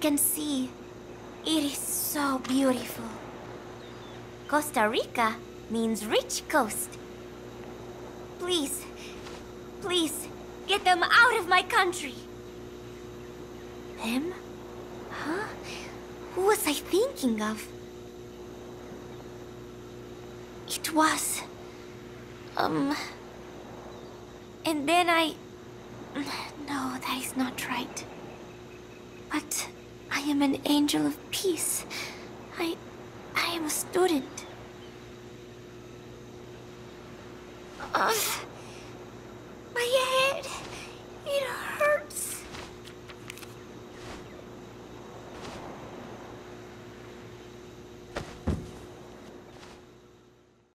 can see. It is so beautiful. Costa Rica means rich coast. Please, please, get them out of my country. Them? Huh? Who was I thinking of? It was... And then I... No, that is not right. But I am an angel of peace. I am a student.